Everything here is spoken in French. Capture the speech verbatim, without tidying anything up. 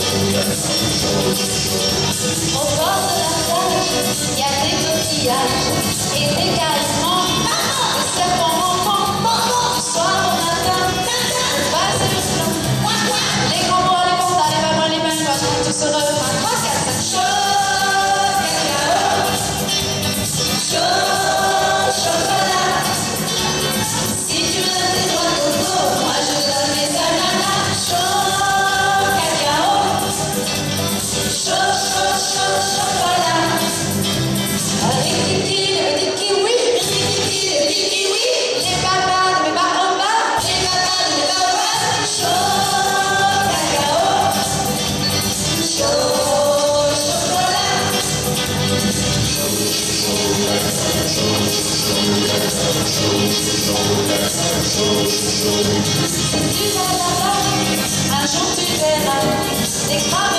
Au bord de la plage, il y a des coquillages et des caïmans. Le serpent rampant du soir au matin. Le vase et le flanc. Les grands bois, les pandas, les babouins, les mêmes vaches, tout se refrain. trois, quatre, cinq, chaud, cacao. Chaud, chocolat. Si tu veux tes doigts de coco, moi je donne mes ananas. Chaud, cacao. Chaud, chaud, chaud, chocolat. Rikiki, les petits kiwis, rikiki, les petits kiwis, les papas de mes baobabs, les papas de mes baobabs. Chaud, cacao. Chaud, chocolat. Si tu vas là-bas, un jour tu verras des crabes